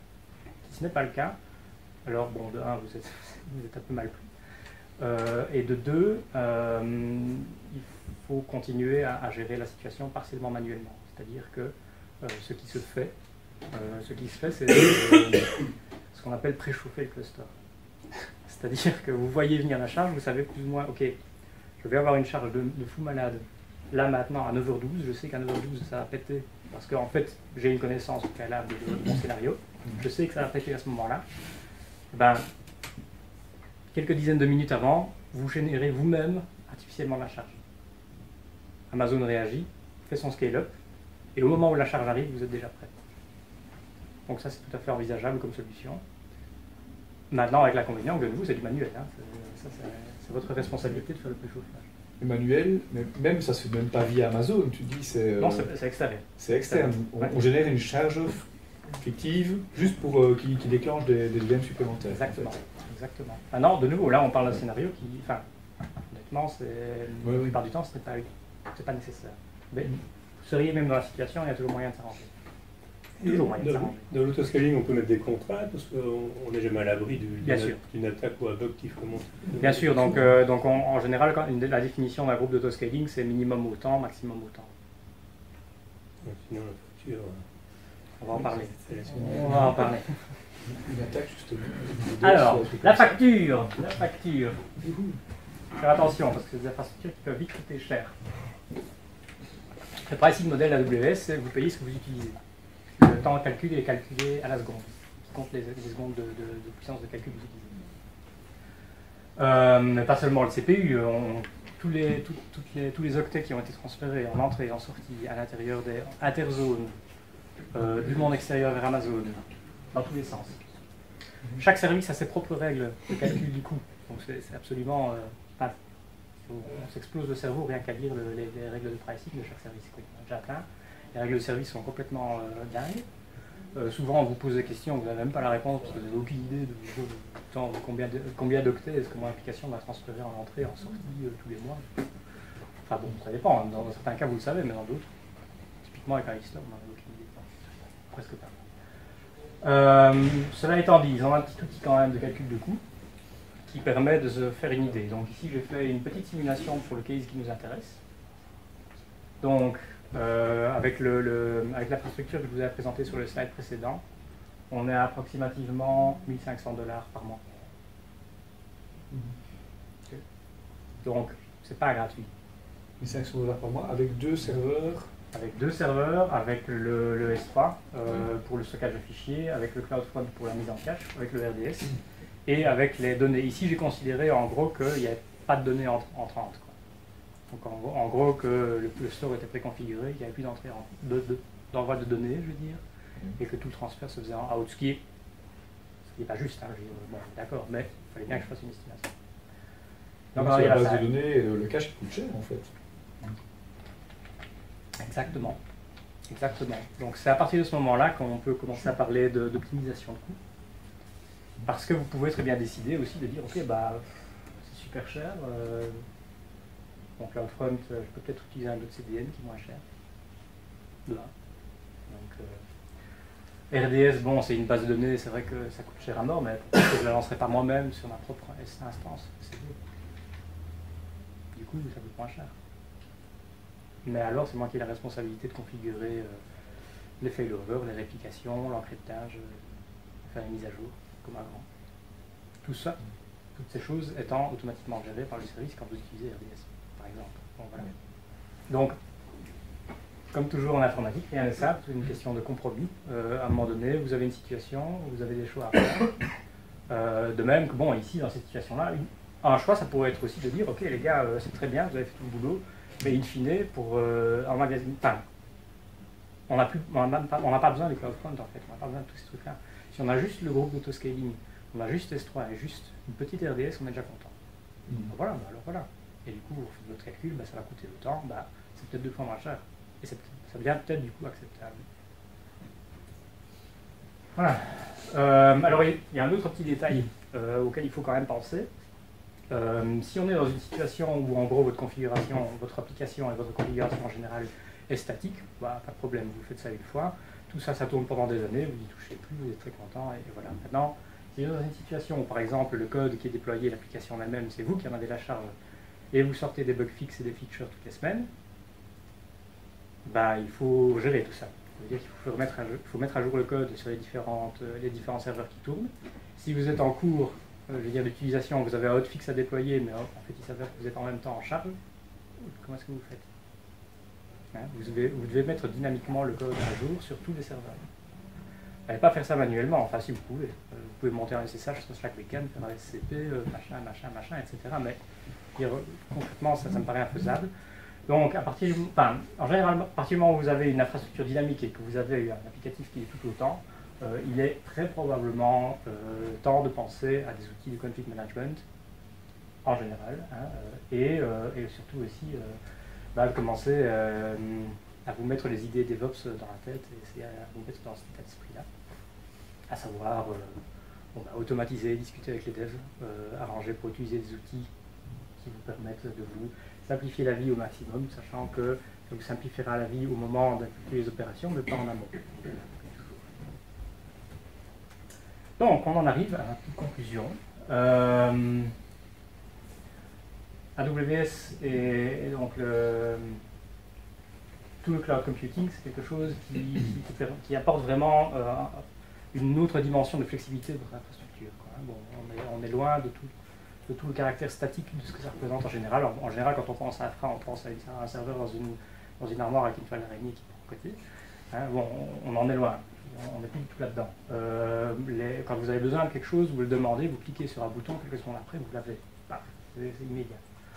alors de 1, vous êtes un peu mal pris. Et de 2, il faut continuer à gérer la situation partiellement manuellement. C'est-à-dire que ce qui se fait, c'est ce qu'on appelle préchauffer le cluster. C'est-à-dire que vous voyez venir la charge, vous savez plus ou moins, ok, je vais avoir une charge de fou malade. Là maintenant, à 9h12, je sais qu'à 9h12, ça va péter. Parce qu'en fait, j'ai une connaissance préalable de mon scénario. Je sais que ça va péter à ce moment-là. quelques dizaines de minutes avant, vous générez vous-même artificiellement la charge. Amazon réagit, fait son scale-up, et au moment où la charge arrive, vous êtes déjà prêt. Donc ça, c'est tout à fait envisageable comme solution. Maintenant, avec l'inconvénient que de vous, c'est du manuel. Hein. C'est votre responsabilité de faire le préchauffage. Le manuel, mais même ça se fait même pas via Amazon, tu dis c'est... Non, c'est extérieur. C'est externe. On génère une charge fictive juste pour qui déclenche des VM supplémentaires. Exactement. Exactement. Maintenant, de nouveau, là, on parle d'un scénario qui... Enfin, honnêtement, la plupart du temps, ce n'est pas nécessaire. Mais vous seriez même dans la situation, il y a toujours moyen de s'arranger. Toujours moyen de s'arranger. Dans l'autoscaling, on peut mettre des contraintes parce qu'on n'est jamais à l'abri d'une attaque ou un bug qui remonte. Bien sûr, donc en général, la définition d'un groupe d'autoscaling, c'est minimum autant, maximum autant. Donc, sinon, la facture... On va en parler. On va en parler. Une attaque, justement. Alors, la facture. Faire attention, parce que c'est des infrastructures qui peuvent vite coûter cher. Le pricing modèle AWS, c'est vous payez ce que vous utilisez. Le temps de calcul est calculé à la seconde, qui compte les secondes de puissance de calcul que vous utilisez. Mais pas seulement le CPU, tous les octets qui ont été transférés en entrée et en sortie à l'intérieur des interzones, du monde extérieur vers Amazon, dans tous les sens. Chaque service a ses propres règles de calcul du coût. Donc c'est absolument... on s'explose le cerveau rien qu'à lire les règles de pricing de chaque service. Il y en a déjà plein. Les règles de service sont complètement dingues. Souvent on vous pose des questions, vous n'avez même pas la réponse parce que vous n'avez aucune idée de combien d'octets est-ce que mon application va transférer en entrée, en sortie tous les mois. Enfin bon, ça dépend. Dans certains cas vous le savez, mais dans d'autres, typiquement avec Aristor, on n'en a aucune idée. Presque pas. Cela étant dit, ils ont un petit outil quand même de calcul de coût qui permet de se faire une idée. Donc ici j'ai fait une petite simulation pour le case qui nous intéresse. Donc avec l'infrastructure que je vous ai présentée sur le slide précédent, on est à approximativement 1 500 $ par mois. Okay. Donc c'est pas gratuit. 1 500 $ par mois avec 2 serveurs. Avec 2 serveurs, avec le S3 pour le stockage de fichiers, avec le CloudFront pour la mise en cache, avec le RDS, et avec les données. Ici, j'ai considéré en gros qu'il n'y avait pas de données entrantes. Donc en gros que le store était préconfiguré, qu'il n'y avait plus d'entrée d'envoi de données, je veux dire, et que tout le transfert se faisait en out, ce qui n'est pas juste, hein, bon, d'accord, mais il fallait bien que je fasse une estimation. Donc sur la base de données, le cache coûte cher en fait. Exactement. Exactement. Donc c'est à partir de ce moment-là qu'on peut commencer à parler d'optimisation de coûts. Parce que vous pouvez très bien décider aussi de dire, ok, bah, c'est super cher. Donc CloudFront, je peux peut-être utiliser un autre CDN qui est moins cher. De là. Donc RDS, bon, c'est une base de données, c'est vrai que ça coûte cher à mort, mais je ne la lancerai pas moi-même sur ma propre instance. Du coup, ça coûte moins cher. Mais alors, c'est moi qui ai la responsabilité de configurer les failovers, les réplications, l'encryptage, faire les mises à jour, comme avant. Tout ça, toutes ces choses étant automatiquement gérées par le service quand vous utilisez RDS, par exemple. Bon, voilà. Donc, comme toujours en informatique, rien n'est simple, c'est une question de compromis. À un moment donné, vous avez une situation, vous avez des choix à faire. De même que, bon, ici, dans cette situation-là, un choix, ça pourrait être aussi de dire, ok les gars, c'est très bien, vous avez fait tout le boulot, mais in fine, pour emmagasiner, enfin, on n'a pas besoin des CloudFront en fait, on n'a pas besoin de tous ces trucs-là. Si on a juste le groupe d'autoscaling, on a juste S3 et juste une petite RDS, on est déjà content. Voilà, bah alors voilà. Et du coup, vous faites votre calcul, bah, ça va coûter autant, bah, c'est peut-être 2 fois moins cher. Et ça devient peut-être du coup acceptable. Voilà. Alors il y a un autre petit détail auquel il faut quand même penser. Si on est dans une situation où en gros votre configuration, votre application et votre configuration en général est statique, bah, pas de problème, vous faites ça une fois, tout ça, ça tourne pendant des années, vous n'y touchez plus, vous êtes très content, et voilà. Maintenant, si vous êtes dans une situation où par exemple le code qui est déployé, l'application elle-même, c'est vous qui en avez la charge, et vous sortez des bug fixes et des features toutes les semaines, bah, il faut gérer tout ça. Ça veut dire qu'il faut mettre à jour le code sur les différents serveurs qui tournent. Si vous êtes en cours je veux dire d'utilisation, vous avez un hotfix à déployer, mais en fait il s'avère que vous êtes en même temps en charge, comment est-ce que vous faites? Hein, vous devez mettre dynamiquement le code à jour sur tous les serveurs. N'allez pas faire ça manuellement, enfin si vous pouvez monter un SSH sur chaque week-end, faire un SCP, machin, etc. Mais concrètement, ça me paraît infaisable. Donc, en général, à partir du moment où vous avez une infrastructure dynamique et que vous avez un applicatif qui est tout autant, il est très probablement temps de penser à des outils de config management en général, hein, et surtout aussi de commencer à vous mettre les idées DevOps dans la tête et essayer à vous mettre dans cet état d'esprit-là, à savoir automatiser, discuter avec les devs, arranger pour utiliser des outils qui vous permettent de vous simplifier la vie au maximum, sachant que ça vous simplifiera la vie au moment d'effectuer les opérations, mais pas en amont. Donc, on en arrive à la petite conclusion. AWS et donc tout le cloud computing, c'est quelque chose qui apporte vraiment une autre dimension de flexibilité de votre infrastructure, quoi. Bon, on est loin de tout le caractère statique de ce que ça représente en général. En général, quand on pense à Infra, on pense à un serveur dans une armoire avec une toile d'araignée qui est à côté. Hein, bon, on en est loin. On n'est plus du tout là-dedans. Quand vous avez besoin de quelque chose, vous le demandez, vous cliquez sur un bouton, quelques secondes après, vous l'avez. C'est immédiat.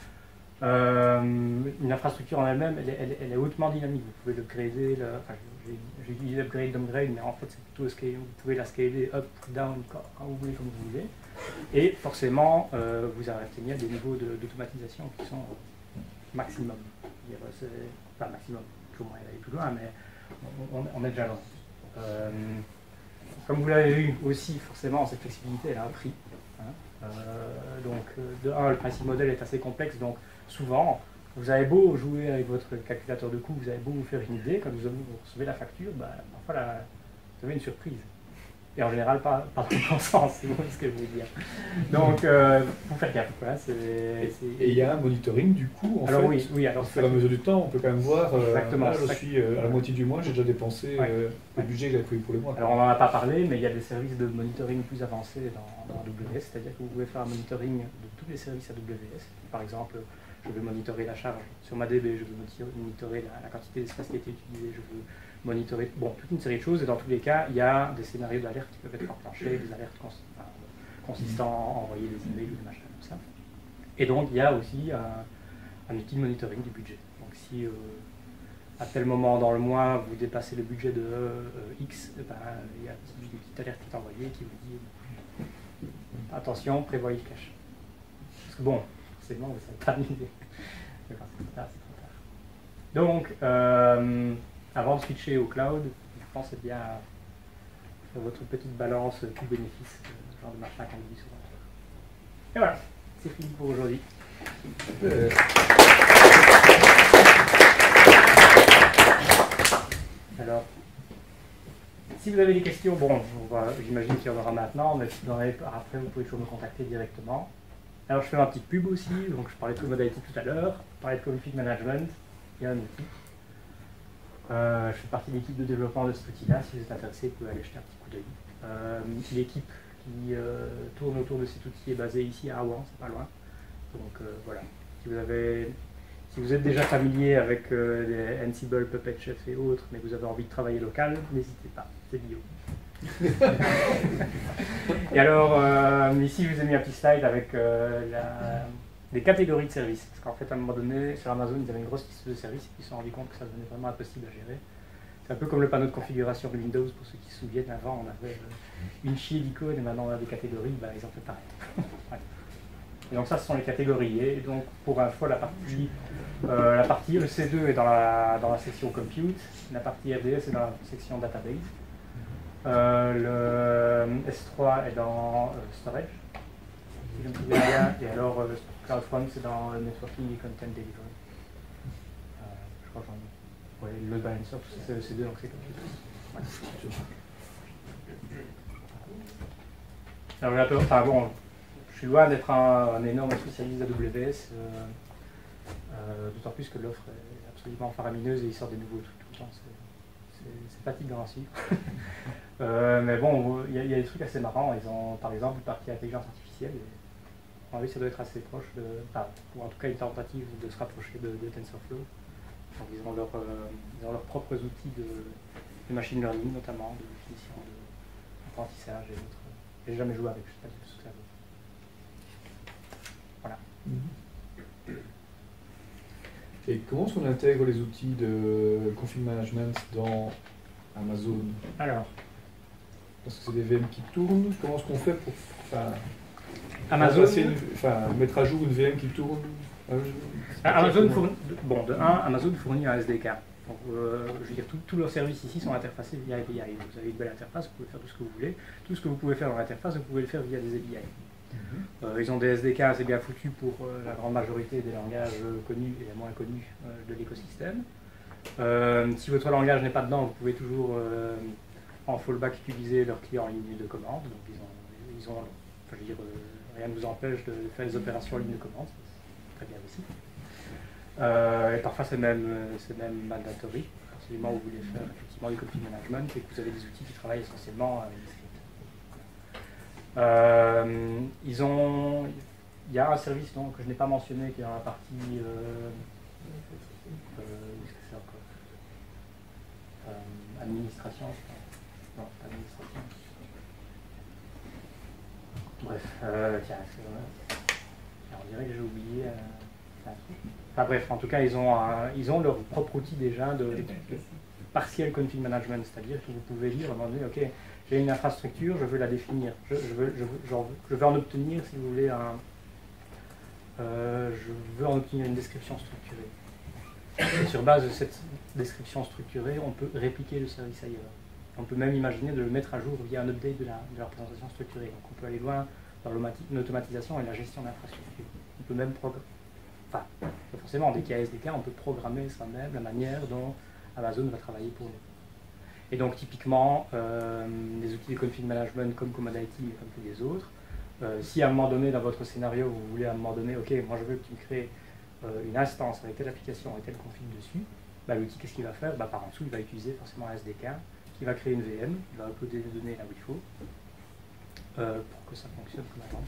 Une infrastructure en elle-même, elle est hautement dynamique. Vous pouvez l'upgrader, j'ai utilisé l'upgrade, downgrade, mais en fait c'est plutôt scaler. Vous pouvez la scaler up, down, quand vous voulez, comme vous voulez. Et forcément, vous atteignez des niveaux d'automatisation qui sont maximum. Pas maximum, toujours moyen d'aller plus loin, mais on est déjà loin. Comme vous l'avez vu aussi, forcément, cette flexibilité, elle a un prix. Hein. Donc, de un, le pricing model est assez complexe, donc souvent, vous avez beau jouer avec votre calculateur de coût, vous avez beau vous faire une idée, quand vous recevez la facture, parfois vous avez une surprise. Et en général, pas dans le bon sens, c'est ce que je veux dire. Donc, faut faire gaffe. Quoi. Et il y a un monitoring du coup, en fait. Oui, alors, au fur et à mesure du temps, on peut quand même voir, exactement, là je suis à la moitié du mois, j'ai déjà dépensé le budget que j'avais prévu pour le mois. Alors, on n'en a pas parlé, mais il y a des services de monitoring plus avancés dans AWS, c'est-à-dire que vous pouvez faire un monitoring de tous les services AWS. Par exemple, je veux monitorer la charge sur ma DB, je veux monitorer la quantité d'espace qui a été utilisé, je veux monitorer toute une série de choses, et dans tous les cas, il y a des scénarios d'alerte qui peuvent être enclenchés, des alertes consistant à envoyer des emails ou des machins comme ça. Et donc, il y a aussi un outil de monitoring du budget. Donc, si à tel moment dans le mois, vous dépassez le budget de X, il y a une petite alerte qui est envoyée qui vous dit attention, prévoyez le cache. Parce que bon, c'est bon, ça va pas l'idée. Mais quand c'est trop tard. Donc, avant de switcher au cloud, je pense que c'est bien faire votre petite balance coût-bénéfice, ce genre de machin qu'on dit souvent. Et voilà, c'est fini pour aujourd'hui. Alors, si vous avez des questions, bon, j'imagine qu'il y en aura maintenant, mais si vous en avez après, vous pouvez toujours me contacter directement. Alors, je fais ma petite pub aussi, donc je parlais de Code-Modality tout à l'heure, je parlais de config management, il y a un outil. Je fais partie de l'équipe de développement de cet outil-là. Si vous êtes intéressé, vous pouvez aller jeter un petit coup d'œil. L'équipe qui tourne autour de cet outil est basée ici à Rouen, c'est pas loin. Donc voilà. Si vous êtes déjà familier avec les Ansible, Puppet Chef et autres, mais que vous avez envie de travailler local, n'hésitez pas, c'est bio. Et alors, ici je vous ai mis un petit slide avec des catégories de services. Parce qu'en fait, à un moment donné, sur Amazon, ils avaient une grosse liste de services et ils se sont rendus compte que ça devenait vraiment impossible à gérer. C'est un peu comme le panneau de configuration de Windows, pour ceux qui se souviennent. Avant, on avait une chier d'icônes et maintenant on a des catégories, ils ont fait pareil. Ouais. Et donc ça, ce sont les catégories. Et donc, pour info, la partie EC2 est dans la section Compute, la partie RDS est dans la section Database. Le S3 est dans Storage, si je me souviens bien, et alors le CloudFront c'est dans Networking et Content Delivery. Je crois que j'en ai. Ouais, le load balancer, tout ça c'est EC2, donc c'est Compute. Ouais. Alors là, bon, je suis loin d'être un énorme spécialiste d'AWS, d'autant plus que l'offre est absolument faramineuse et ils sortent des nouveaux trucs tout le temps. C'est fatigant à suivre. Mais bon, il y a des trucs assez marrants. Ils ont par exemple une partie intelligence artificielle. Et, oui, ça doit être assez proche ou en tout cas une tentative de se rapprocher de TensorFlow. Donc ils ont leurs propres outils de machine learning, notamment de définition apprentissage et autres. J'ai jamais joué avec, je ne sais pas du tout ce que ça vaut. Voilà. Et comment est-ce qu'on intègre les outils de config management dans Amazon? Alors, parce que c'est des VM qui tournent, comment est-ce qu'on fait pour Amazon, mettre à jour une VM qui tourne? Amazon fournit un SDK. Donc, je veux dire, tous leurs services ici sont interfacés via API. Donc, vous avez une belle interface, vous pouvez faire tout ce que vous voulez. Tout ce que vous pouvez faire dans l'interface, vous pouvez le faire via des API. Ils ont des SDK assez bien foutus pour la grande majorité des langages connus et moins connus de l'écosystème. Si votre langage n'est pas dedans, vous pouvez toujours en fallback utiliser leur client en ligne de commande. Donc ils ont je veux dire, rien ne vous empêche de faire des opérations en ligne de commande, c'est très bien aussi. Et parfois c'est même mandatory, absolument vous voulez faire effectivement du config management et que vous avez des outils qui travaillent essentiellement avec des scripts. Il y a un service donc, que je n'ai pas mentionné qui est dans la partie qu'est-ce que c'est encore administration, non, pas administration. Bref, tiens, on dirait que j'ai oublié un truc. Enfin bref, en tout cas, ils ont leur propre outil déjà de partiel config management, c'est-à-dire que vous pouvez dire à un moment donné, ok, j'ai une infrastructure, je veux la définir, je veux en obtenir, si vous voulez, je veux en obtenir une description structurée. Et sur base de cette description structurée, on peut répliquer le service ailleurs. On peut même imaginer de le mettre à jour via un update de la représentation structurée. Donc on peut aller loin dans l'automatisation et la gestion d'infrastructure. On peut même pas forcément, dès qu'il y a SDK, on peut programmer soi-même la manière dont Amazon va travailler pour nous. Et donc typiquement, des outils de config management comme Commodity et comme tous les autres, si à un moment donné dans votre scénario, vous voulez à un moment donné, ok, moi je veux que tu me crées une instance avec telle application et telle config dessus, l'outil qu'est-ce qu'il va faire? Par en dessous, il va utiliser forcément un SDK qui va créer une VM, il va uploader les données là où il faut pour que ça fonctionne comme attendu.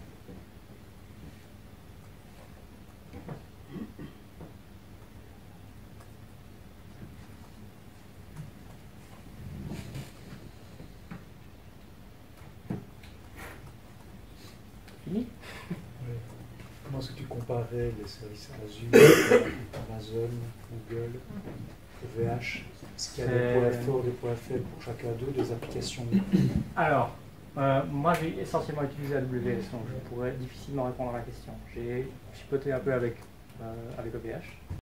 Fini? Comment est-ce que tu comparais les services Azure, Amazon, Google, OVH? Est-ce qu'il y a des points forts, des points faibles pour chacun d'eux, des applications? Alors, moi j'ai essentiellement utilisé AWS, donc je pourrais difficilement répondre à la question. J'ai chipoté un peu avec OVH.